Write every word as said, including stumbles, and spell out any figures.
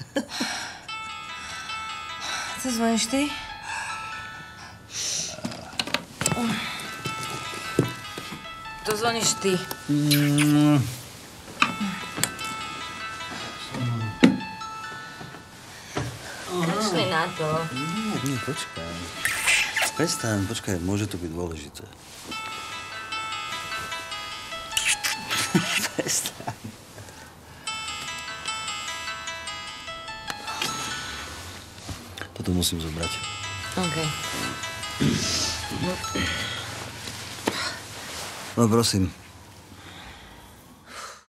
Co zvoníš ty? To zvoníš ty. Mm. Kašli na to. Nie, nie, počkaj. Prestaň, počkaj, môže to byť dôležité. Prestaň. Toto musím zobrať. OK. No prosím.